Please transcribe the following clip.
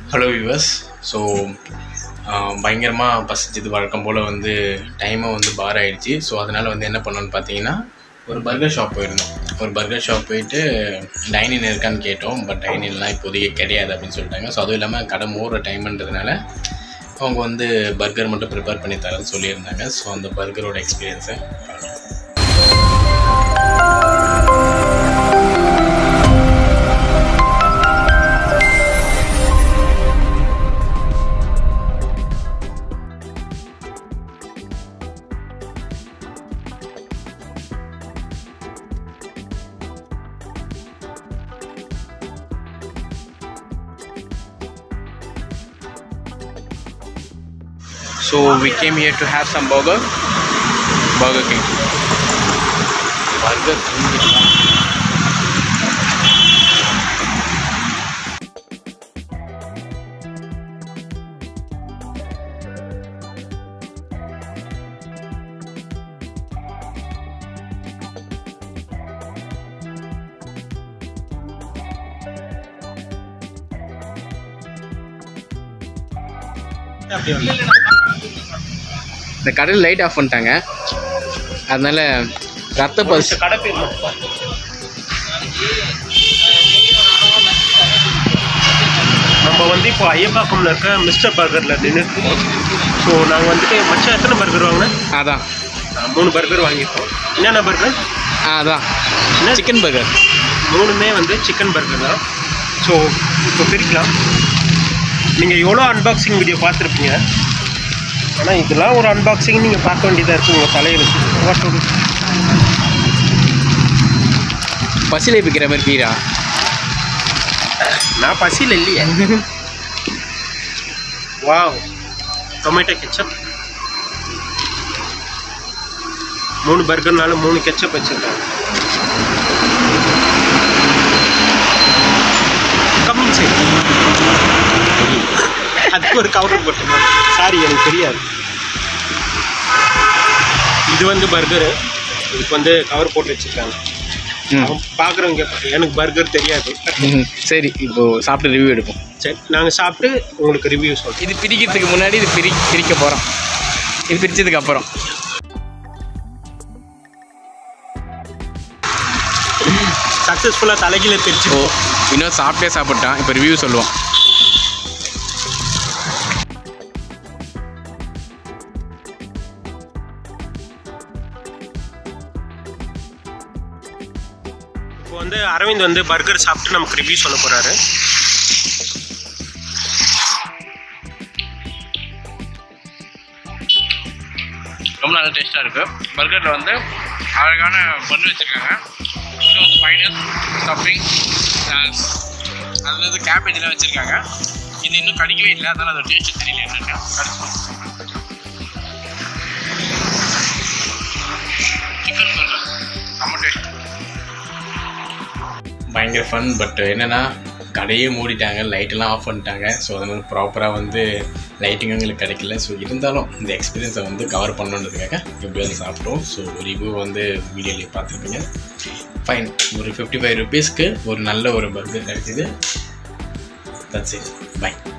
Hello viewers. So பயங்கரமாக பசிச்சது வழக்கம் போல் வந்து டைமும் வந்து பார் ஆகிடுச்சு. ஸோ அதனால் வந்து என்ன பண்ணோன்னு பார்த்தீங்கன்னா ஒரு பர்கர் ஷாப் போயிருந்தோம். ஒரு பர்கர் ஷாப் போயிட்டு டைனிங் இருக்கான்னு கேட்டோம். பட் டைனிங்லாம் இப்போதைக்கு கிடையாது அப்படின்னு சொல்லிட்டாங்க. ஸோ அதுவும் இல்லாமல் கடை மூடுற டைம்ன்றதுனால அவங்க வந்து பர்கர் மட்டும் ப்ரிப்பேர் பண்ணி தரேன்னு சொல்லியிருந்தாங்க. ஸோ அந்த பர்கரோட எக்ஸ்பீரியன்ஸை So we came here to have some Burger King. Burger King. இந்த கடையில் லைட் ஆஃப் பண்ணிட்டாங்க. அதனால ரத்த பஸ் கடை பேர் நம்ம வந்து இப்போ ஐயப்பாக்கம்ல இருக்க மிஸ்டர் பர்கரில் நின்றுருக்கோம். ஸோ நாங்கள் வந்துட்டு மச்சம் எத்தனை பர்கர் வாங்கினேன்? அதான் 3 பர்கர் வாங்கியிருக்கோம். என்னென்ன பர்கர்? அதான் என்ன சிக்கன் பர்கர். 3மே வந்து சிக்கன் பர்கர் தான். ஸோ இப்போ பிரிக்கலாம். நீங்கள் எவ்வளோ அன்பாக்சிங் வீடியோ பார்த்துருப்பீங்க. ஆனால் இதெல்லாம் ஒரு அன்பாக்சிங் நீங்கள் பார்க்க வேண்டியதாக இருக்குது உங்கள் தலையில். பசியில் பிக்கிற மாதிரி பீரா? நான் பசியில் இல்லையே. Wow, tomato ketchup. 3 பர்கர்னால 3 கெச்சப் வச்சுருக்காங்க. கம்மிங் சைட் அதுக்கு ஒரு கவர் போட்டுருந்தோம். சாரி, எனக்கு தெரியாது. இது வந்து பர்கரு. இதுக்கு வந்து கவர் போட்டு வச்சுருக்காங்க. பார்க்குறவங்க எனக்கு பர்கர் தெரியாது. சரி, இப்போது சாப்பிட்டு ரிவ்யூ எடுப்போம். சரி, நாங்கள் சாப்பிட்டு உங்களுக்கு ரிவ்யூ சொல்கிறோம். இது பிரிக்கிறதுக்கு முன்னாடி இது பிரிக்க போகிறோம். இது பிரித்ததுக்கு அப்புறம் சக்ஸஸ்ஃபுல்லாக தலைகீழ பிரிச்சு இன்னும் சாப்பிட்டான். இப்போ ரிவ்யூ சொல்லுவோம். இப்போ வந்து அரவிந்த் வந்து பர்கர் சாப்பிட்டு நமக்கு ரிவ்யூ சொல்ல போகிறாரு. ரொம்ப நல்ல டேஸ்ட்டாக இருக்குது. பர்கரில் வந்து அழகான பண்ணு வச்சுருக்காங்க. இன்னும் வந்து மைனஸ் ஸ்டஃபிங் அதில் வந்து கேபேஜெலாம் வச்சுருக்காங்க. இது இன்னும் கடிக்கவே இல்லை. அதனால் அதோட டேஸ்ட்டு தெரியல என்னென்னு. சிக்கன் பர்கர் ரொம்ப டேஸ்ட், பயங்கர ஃபன். பட் என்னென்னா கடையே மூடிட்டாங்க, லைட்டெல்லாம் ஆஃப் பண்ணிட்டாங்க. ஸோ அதனால் ப்ராப்பராக வந்து லைட்டிங் எங்களுக்கு கிடைக்கல. ஸோ இருந்தாலும் இந்த எக்ஸ்பீரியன்ஸை வந்து கவர் பண்ணணுன்றதுக்காக எப்படியாவது சாப்பிட்டோம். ஸோ ரிவ்யூ வந்து வீடியோலேயே பார்த்துருப்பீங்க. ஃபைன், ஒரு 55 rupeesக்கு ஒரு நல்ல ஒரு பர்கர் கிடைச்சிது. That's it, by.